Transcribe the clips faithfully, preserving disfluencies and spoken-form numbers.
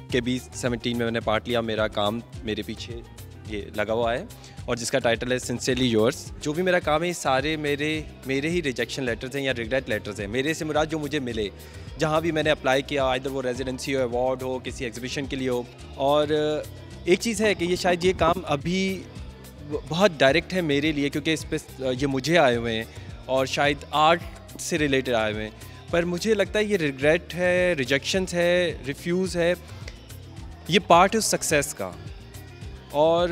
के भी सेवनटीन में मैंने पार्ट लिया। मेरा काम मेरे पीछे ये लगा हुआ है और जिसका टाइटल है सिंसियरली योर्स। जो भी मेरा काम है सारे मेरे मेरे ही रिजेक्शन लेटर्स हैं या रिग्रेट लेटर्स हैं। मेरे से मुराद जो मुझे मिले, जहाँ भी मैंने अप्लाई किया, इधर वो रेजिडेंसी हो, अवार्ड हो, किसी एग्जीबिशन के लिए हो। और एक चीज़ है कि ये शायद ये काम अभी बहुत डायरेक्ट है मेरे लिए, क्योंकि इस पर ये मुझे आए हुए हैं और शायद आर्ट से रिलेटेड आए हुए हैं। पर मुझे लगता है ये रिग्रेट है, रिजेक्शंस है, रिफ्यूज़ है, ये पार्ट है सक्सेस का। और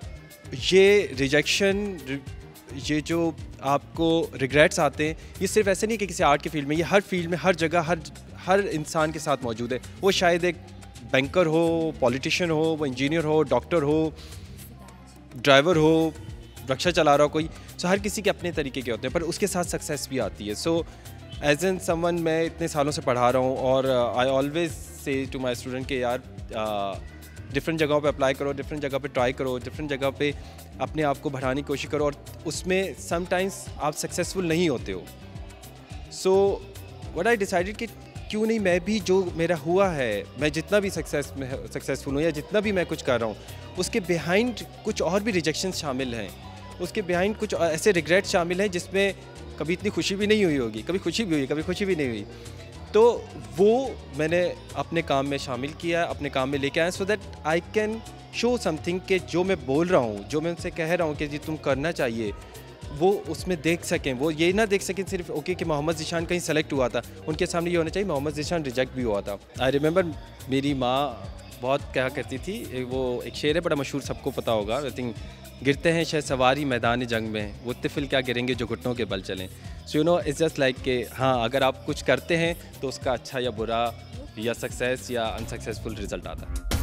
ये रिजेक्शन, ये जो आपको रिग्रेट्स आते हैं, ये सिर्फ ऐसे नहीं कि किसी आर्ट के फील्ड में, ये हर फील्ड में, हर जगह, हर हर इंसान के साथ मौजूद है। वो शायद एक बैंकर हो, पॉलिटिशियन हो, वो इंजीनियर हो, डॉक्टर हो, ड्राइवर हो, रिक्शा चला रहा हो कोई। सो हर किसी के अपने तरीके के होते हैं, पर उसके साथ सक्सेस भी आती है। सो एज एन समवन, मैं इतने सालों से पढ़ा रहा हूँ और I always say to my student के यार डिफरेंट जगहों पे अप्लाई करो, डिफरेंट जगह पे ट्राई करो, डिफरेंट जगह पे अपने आप को बढ़ाने की कोशिश करो और उसमें समटाइम्स आप सक्सेसफुल नहीं होते हो। सो व्हाट आई डिसाइडेड कि क्यों नहीं मैं भी, जो मेरा हुआ है, मैं जितना भी सक्सेस में सक्सेसफुल हूँ या जितना भी मैं कुछ कर रहा हूँ, उसके बिहाइंड कुछ और भी रिजेक्शन शामिल हैं, उसके बिहाइंड कुछ ऐसे रिग्रेट शामिल हैं जिसमें कभी इतनी खुशी भी नहीं हुई होगी, कभी खुशी भी हुई, कभी खुशी भी नहीं हुई। तो वो मैंने अपने काम में शामिल किया, अपने काम में लेके आया, so that I can show something कि जो मैं बोल रहा हूँ, जो मैं उनसे कह रहा हूँ कि जी तुम करना चाहिए, वो उसमें देख सकें। वो ये ना देख सकें सिर्फ ओके कि मोहम्मद ज़ीशान कहीं सेलेक्ट हुआ था, उनके सामने ये होना चाहिए मोहम्मद ज़ीशान रिजेक्ट भी हुआ था। आई रिमेंबर मेरी माँ बहुत कहा करती थी, वो एक शेर है बड़ा मशहूर, सबको पता होगा, आई थिंक, गिरते हैं शह सवारी मैदान जंग में, वो तिफिल क्या गिरेंगे जो घुटनों के बल चलें। So you know it's just like कि हाँ, अगर आप कुछ करते हैं तो उसका अच्छा या बुरा या सक्सेस या अनसक्सेसफुल रिजल्ट आता है।